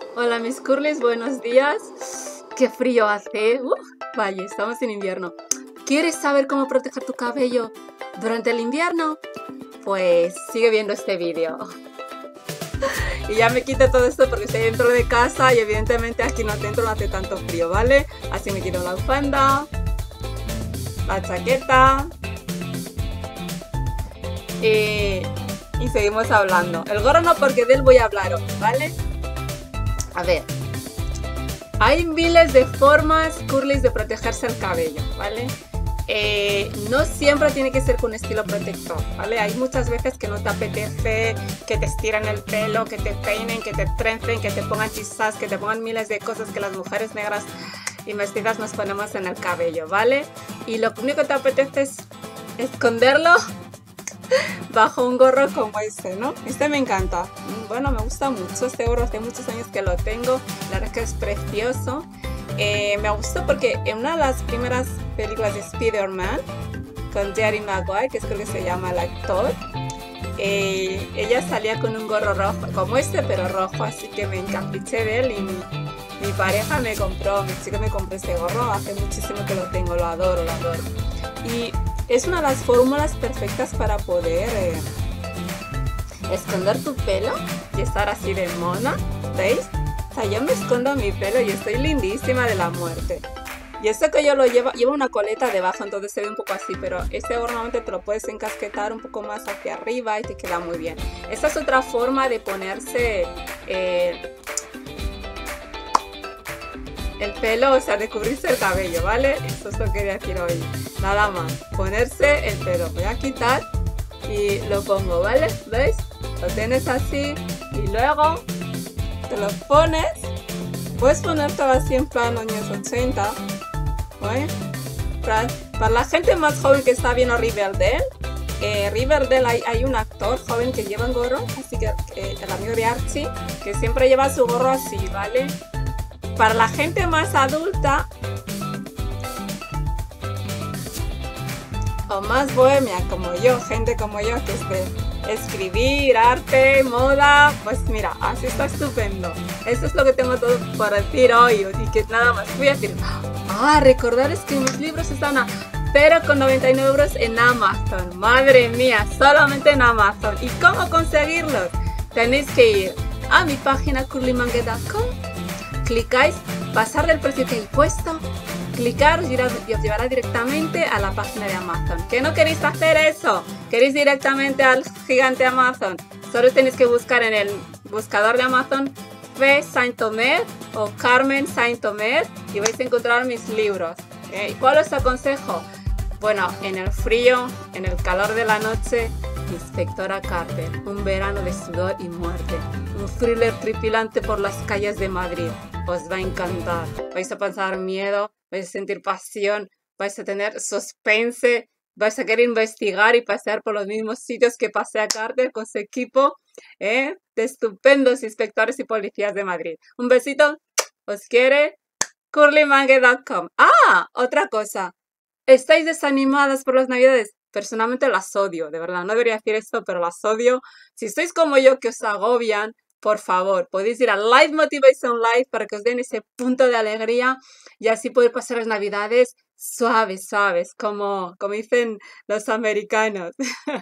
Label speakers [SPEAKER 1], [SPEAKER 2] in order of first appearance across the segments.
[SPEAKER 1] Hola mis curlis, buenos días. Qué frío hace. Vaya, estamos en invierno. ¿Quieres saber cómo proteger tu cabello durante el invierno? Pues sigue viendo este vídeo. Y ya me quito todo esto porque estoy dentro de casa y evidentemente aquí no dentro no hace tanto frío, ¿vale? Así me quito la bufanda, la chaqueta y seguimos hablando. El gorro no, porque de él voy a hablar hoy, ¿vale? A ver, hay miles de formas curlis de protegerse el cabello, ¿vale? No siempre tiene que ser con estilo protector, ¿vale? Hay muchas veces que no te apetece que te estiren el pelo, que te peinen, que te trencen, que te pongan chisas, que te pongan miles de cosas que las mujeres negras y mestizas nos ponemos en el cabello, ¿vale? Y lo único que te apetece es esconderlo bajo un gorro como este, ¿no? Este me encanta. Bueno, me gusta mucho este gorro, hace muchos años que lo tengo. La verdad es que es precioso. Me gustó porque en una de las primeras películas de Spider-Man, con Jerry Maguire, que creo que se llama el actor, ella salía con un gorro rojo, como este, pero rojo, así que me encapriché de él y mi pareja mi chico me compró este gorro, hace muchísimo que lo tengo, lo adoro, lo adoro. Y es una de las fórmulas perfectas para poder esconder tu pelo y estar así de mona, ¿veis? O sea, yo me escondo mi pelo y estoy lindísima de la muerte. Y esto que yo lo llevo una coleta debajo, entonces se ve un poco así, pero este normalmente te lo puedes encasquetar un poco más hacia arriba y te queda muy bien. Esta es otra forma de ponerse el pelo, o sea, de cubrirse el cabello, ¿vale? Eso es lo que quería decir hoy. Nada más, ponerse el pelo. Voy a quitar y lo pongo, ¿vale? ¿Veis? Lo tienes así y luego te lo pones. Puedes ponértelo así en plan años 80, ¿vale? Para la gente más joven que está viendo Riverdale, Riverdale hay un actor joven que lleva un gorro, así que el amigo de Archie, que siempre lleva su gorro así, ¿vale? Para la gente más adulta o más bohemia como yo, gente como yo que es de escribir, arte, moda, pues mira, así está estupendo. Esto es lo que tengo todo para decir hoy y que nada más voy a decir. Recordar es que mis libros están a 0,99 € en Amazon. Madre mía, solamente en Amazon. ¿Y cómo conseguirlos? Tenéis que ir a mi página curlymangue.com. Clicáis, pasarle el precio que he puesto, clicar y os llevará directamente a la página de Amazon. ¿Que no queréis hacer eso? ¿Queréis directamente al gigante Amazon? Solo tenéis que buscar en el buscador de Amazon Fe Saint-Omer o Carmen Saint-Omer y vais a encontrar mis libros. ¿Y cuál os aconsejo? Bueno, en el frío, en el calor de la noche, Inspectora Carter, un verano de sudor y muerte. Un thriller tripilante por las calles de Madrid. Os va a encantar. Vais a pasar miedo, vais a sentir pasión, vais a tener suspense, vais a querer investigar y pasear por los mismos sitios que pasea Carter con su equipo de estupendos inspectores y policías de Madrid. Un besito, os quiere curlymangue.com. Otra cosa. ¿Estáis desanimadas por las navidades? Personalmente las odio, de verdad, no debería decir esto, pero las odio. Si sois como yo que os agobian, por favor, podéis ir a Live Motivation Live para que os den ese punto de alegría y así poder pasar las navidades suaves, suaves, como dicen los americanos.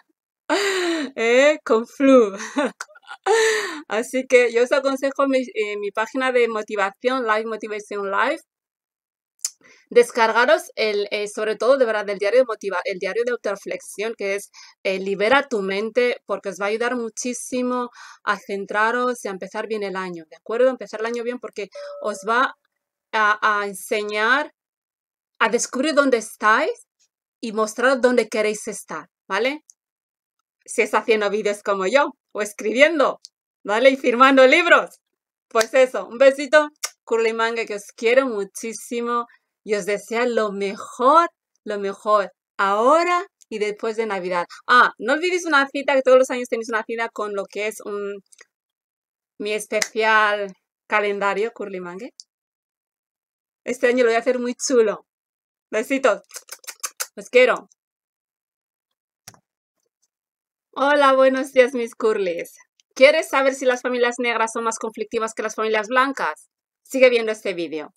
[SPEAKER 1] Con flu. Así que yo os aconsejo mi página de motivación, Live Motivation Live. Descargaros sobre todo de verdad el diario el diario de autorreflexión, que es libera tu mente, porque os va a ayudar muchísimo a centraros y a empezar bien el año, ¿de acuerdo? Empezar el año bien porque os va a enseñar a descubrir dónde estáis y mostraros dónde queréis estar, ¿vale? Si es haciendo vídeos como yo o escribiendo, ¿vale? Y firmando libros. Pues eso, un besito, curlymangue, que os quiero muchísimo. Y os deseo lo mejor ahora y después de Navidad. No olvidéis una cita, que todos los años tenéis una cita con lo que es mi especial calendario curlymangue. Este año lo voy a hacer muy chulo. Besitos. Os quiero. Hola, buenos días mis curlies. ¿Quieres saber si las familias negras son más conflictivas que las familias blancas? Sigue viendo este vídeo.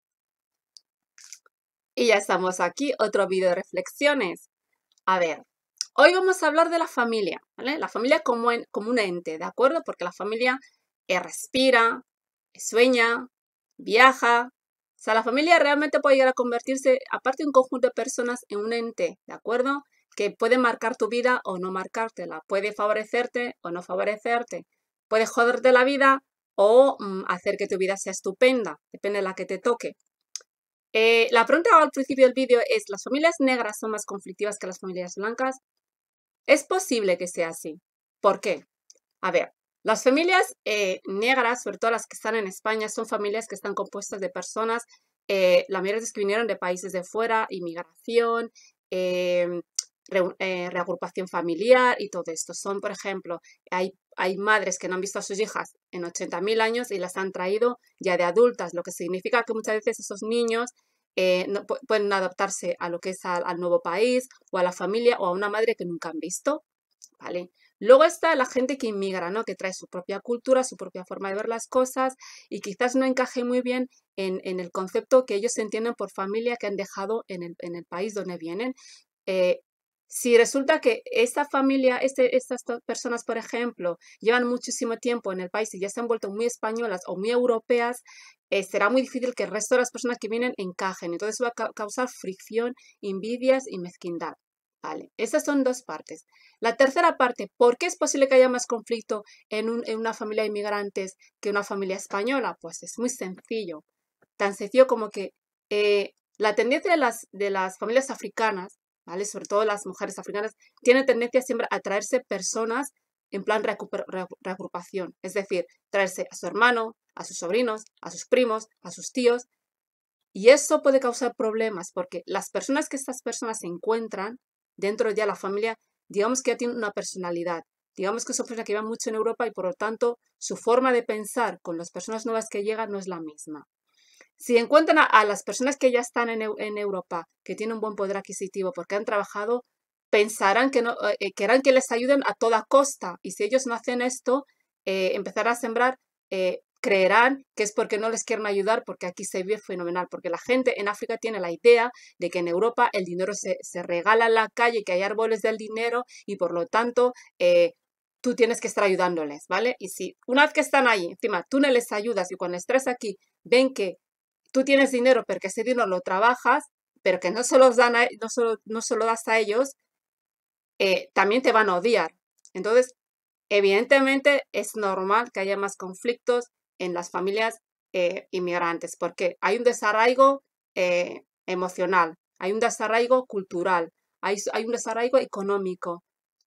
[SPEAKER 1] Y ya estamos aquí, otro vídeo de reflexiones. A ver, hoy vamos a hablar de la familia, ¿vale? La familia como un ente, ¿de acuerdo? Porque la familia respira, sueña, viaja. O sea, la familia realmente puede llegar a convertirse, aparte de un conjunto de personas, en un ente, ¿de acuerdo? Que puede marcar tu vida o no marcártela, puede favorecerte o no favorecerte, puede joderte la vida o hacer que tu vida sea estupenda, depende de la que te toque. La pregunta al principio del vídeo es, ¿las familias negras son más conflictivas que las familias blancas? Es posible que sea así. ¿Por qué? A ver, las familias negras, sobre todo las que están en España, son familias que están compuestas de personas, la mayoría de las que vinieron de países de fuera, inmigración, reagrupación familiar y todo esto. Son, por ejemplo, hay madres que no han visto a sus hijas en 80.000 años y las han traído ya de adultas, lo que significa que muchas veces esos niños no, pueden adaptarse a lo que es al nuevo país o a la familia o a una madre que nunca han visto, ¿vale? Luego está la gente que inmigra, ¿no? Que trae su propia cultura, su propia forma de ver las cosas y quizás no encaje muy bien en el concepto que ellos entienden por familia que han dejado en el país donde vienen. Si resulta que esta familia, estas personas, por ejemplo, llevan muchísimo tiempo en el país y ya se han vuelto muy españolas o muy europeas, será muy difícil que el resto de las personas que vienen encajen. Entonces va a causar fricción, envidias y mezquindad. Vale, esas son dos partes. La tercera parte, ¿por qué es posible que haya más conflicto en una familia de inmigrantes que una familia española? Pues es muy sencillo. Tan sencillo como que la tendencia de las familias africanas, ¿vale? Sobre todo las mujeres africanas, tiene tendencia siempre a traerse personas en plan reagrupación. Es decir, traerse a su hermano, a sus sobrinos, a sus primos, a sus tíos. Y eso puede causar problemas porque las personas que estas personas se encuentran dentro de la familia, digamos que ya tienen una personalidad. Digamos que son personas que llevan mucho en Europa y por lo tanto su forma de pensar con las personas nuevas que llegan no es la misma. Si encuentran a las personas que ya están en Europa, que tienen un buen poder adquisitivo porque han trabajado, pensarán que no, querrán que les ayuden a toda costa. Y si ellos no hacen esto, empezarán a sembrar, creerán que es porque no les quieren ayudar, porque aquí se vive fenomenal. Porque la gente en África tiene la idea de que en Europa el dinero se regala en la calle, que hay árboles del dinero y por lo tanto tú tienes que estar ayudándoles, ¿vale? Y si una vez que están ahí, encima tú no les ayudas y cuando estés aquí ven que tú tienes dinero, pero que ese dinero lo trabajas, pero que no se los dan no se lo das a ellos, también te van a odiar. Entonces, evidentemente es normal que haya más conflictos en las familias inmigrantes, porque hay un desarraigo emocional, hay un desarraigo cultural, hay un desarraigo económico.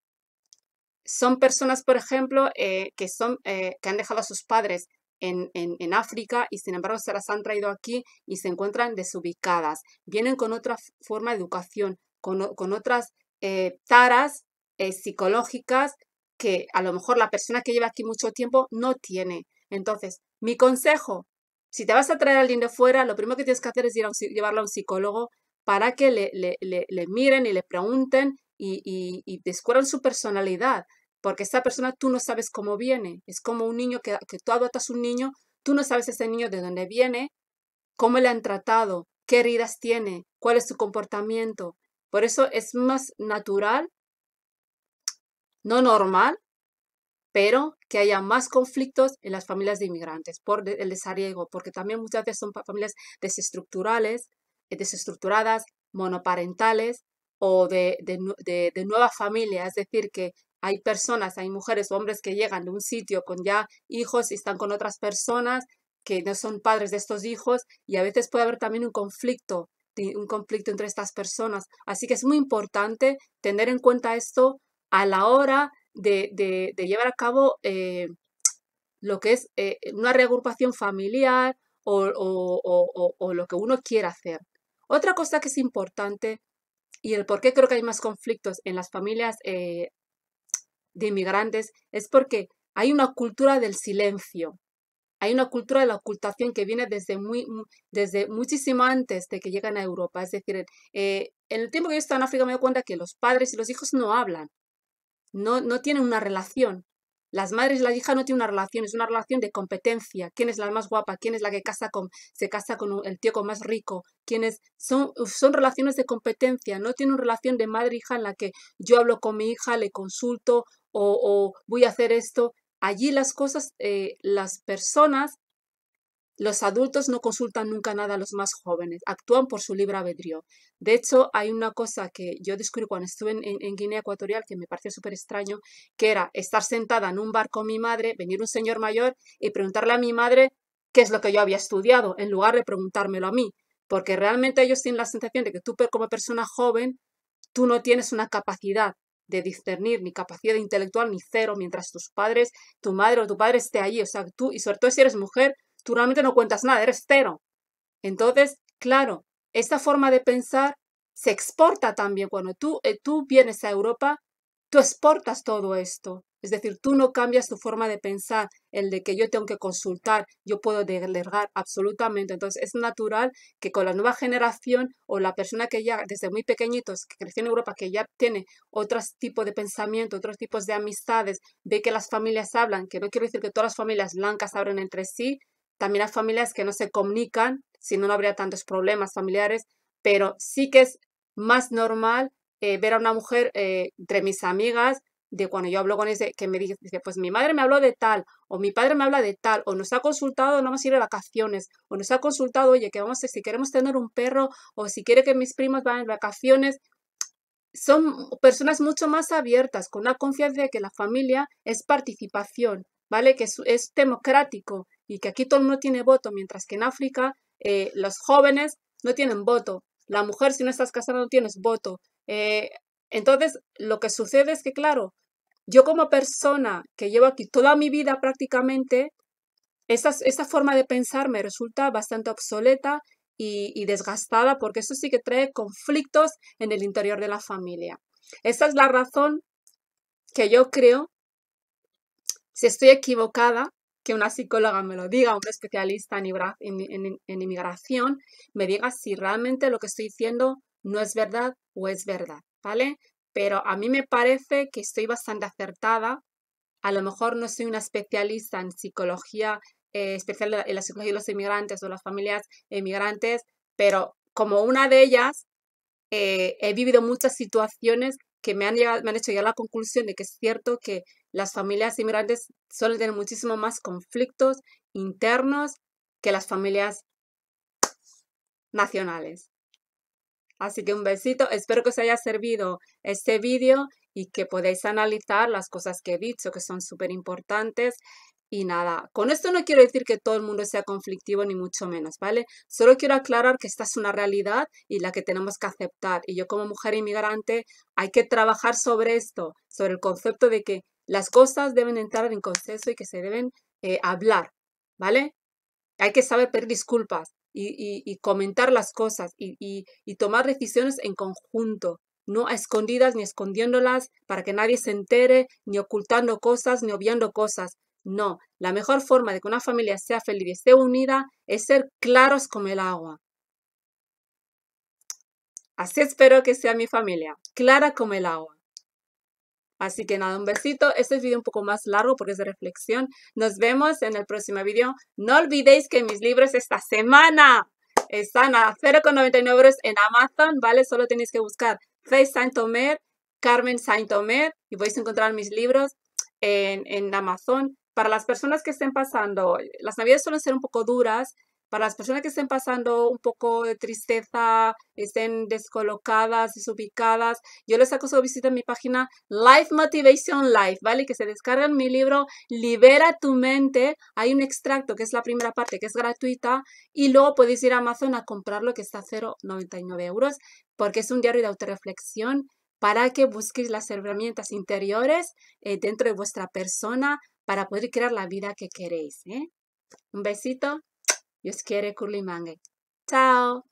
[SPEAKER 1] Son personas, por ejemplo, que han dejado a sus padres en África y sin embargo se las han traído aquí y se encuentran desubicadas. Vienen con otra forma de educación, con otras taras psicológicas que a lo mejor la persona que lleva aquí mucho tiempo no tiene. Entonces, mi consejo, si te vas a traer a alguien de fuera, lo primero que tienes que hacer es llevarlo a un psicólogo para que le miren y le pregunten y descubran su personalidad, porque esa persona tú no sabes cómo viene. Es como un niño que tú adoptas un niño, tú no sabes ese niño de dónde viene, cómo le han tratado, qué heridas tiene, cuál es su comportamiento. Por eso es más natural, no normal, pero que haya más conflictos en las familias de inmigrantes por el desarraigo, porque también muchas veces son familias desestructuradas, monoparentales o de nueva familia, es decir, que hay personas, hay mujeres o hombres que llegan de un sitio con ya hijos y están con otras personas que no son padres de estos hijos y a veces puede haber también un conflicto entre estas personas. Así que es muy importante tener en cuenta esto a la hora de llevar a cabo lo que es una reagrupación familiar o lo que uno quiera hacer. Otra cosa que es importante y el por qué creo que hay más conflictos en las familias de inmigrantes es porque hay una cultura del silencio. Hay una cultura de la ocultación que viene desde muchísimo antes de que llegan a Europa. Es decir, en el tiempo que yo estaba en África me doy cuenta que los padres y los hijos no hablan, no tienen una relación. Las madres y la hija no tienen una relación, es una relación de competencia. ¿Quién es la más guapa? ¿Quién es la que se casa con el tío con más rico? Son relaciones de competencia, no tienen una relación de madre-hija en la que yo hablo con mi hija, le consulto o voy a hacer esto. Allí las cosas, las personas, los adultos no consultan nunca nada a los más jóvenes, actúan por su libre albedrío. De hecho, hay una cosa que yo descubrí cuando estuve en Guinea Ecuatorial que me pareció súper extraño, que era estar sentada en un bar con mi madre, venir un señor mayor y preguntarle a mi madre qué es lo que yo había estudiado, en lugar de preguntármelo a mí, porque realmente ellos tienen la sensación de que tú como persona joven, tú no tienes una capacidad de discernir, ni capacidad intelectual, ni cero, mientras tus padres, tu madre o tu padre esté allí. O sea, tú, y sobre todo si eres mujer, tú realmente no cuentas nada, eres cero. Entonces, claro, esta forma de pensar se exporta también. Cuando tú vienes a Europa, tú exportas todo esto. Es decir, tú no cambias tu forma de pensar, el de que yo tengo que consultar, yo puedo delegar absolutamente. Entonces, es natural que con la nueva generación o la persona que ya desde muy pequeñitos, que creció en Europa, que ya tiene otros tipos de pensamiento, otros tipos de amistades, ve que las familias hablan, que no quiero decir que todas las familias blancas hablen entre sí, también hay familias que no se comunican, si no, no habría tantos problemas familiares, pero sí que es más normal ver a una mujer entre mis amigas, de cuando yo hablo con ese, que me dice, pues mi madre me habló de tal, o mi padre me habla de tal, o nos ha consultado, no vamos a ir de vacaciones, o nos ha consultado, oye, que vamos a, si queremos tener un perro, o si quiere que mis primos vayan de vacaciones. Son personas mucho más abiertas, con una confianza de que la familia es participación, ¿vale? Que es democrático y que aquí todo el mundo tiene voto, mientras que en África los jóvenes no tienen voto. La mujer, si no estás casada, no tienes voto. Entonces, lo que sucede es que, claro, yo como persona que llevo aquí toda mi vida prácticamente, esta forma de pensar me resulta bastante obsoleta y desgastada porque eso sí que trae conflictos en el interior de la familia. Esa es la razón que yo creo, si estoy equivocada, que una psicóloga me lo diga, un especialista en inmigración, me diga si realmente lo que estoy diciendo no es verdad o es verdad, ¿vale? Pero a mí me parece que estoy bastante acertada. A lo mejor no soy una especialista en psicología, especial en la psicología de los inmigrantes o las familias emigrantes, pero como una de ellas, he vivido muchas situaciones que me han hecho llegar a la conclusión de que es cierto que las familias inmigrantes suelen tener muchísimo más conflictos internos que las familias nacionales. Así que un besito, espero que os haya servido este vídeo y que podáis analizar las cosas que he dicho, que son súper importantes. Y nada, con esto no quiero decir que todo el mundo sea conflictivo, ni mucho menos, ¿vale? Solo quiero aclarar que esta es una realidad y la que tenemos que aceptar. Y yo como mujer inmigrante hay que trabajar sobre esto, sobre el concepto de que las cosas deben entrar en consenso y que se deben hablar, ¿vale? Hay que saber pedir disculpas y comentar las cosas y tomar decisiones en conjunto, no a escondidas ni escondiéndolas para que nadie se entere, ni ocultando cosas, ni obviando cosas. No, la mejor forma de que una familia sea feliz y esté unida es ser claros como el agua. Así espero que sea mi familia, clara como el agua. Así que nada, un besito. Este es vídeo un poco más largo porque es de reflexión. Nos vemos en el próximo vídeo. No olvidéis que mis libros esta semana están a 0,99 € en Amazon, ¿vale? Solo tenéis que buscar Faith Saint-Omer, Carmen Saint-Omer y vais a encontrar mis libros en Amazon. Para las personas que estén pasando, las navidades suelen ser un poco duras. Para las personas que estén pasando un poco de tristeza, estén descolocadas, desubicadas, yo les aconsejo visitar mi página Life Motivation Life, ¿vale? Que se descargan mi libro Libera tu mente. Hay un extracto que es la primera parte que es gratuita y luego podéis ir a Amazon a comprarlo que está a 0,99 € porque es un diario de autorreflexión para que busquéis las herramientas interiores dentro de vuestra persona para poder crear la vida que queréis, ¿eh? Un besito. Dios quiere, Curly Mangue. Chao.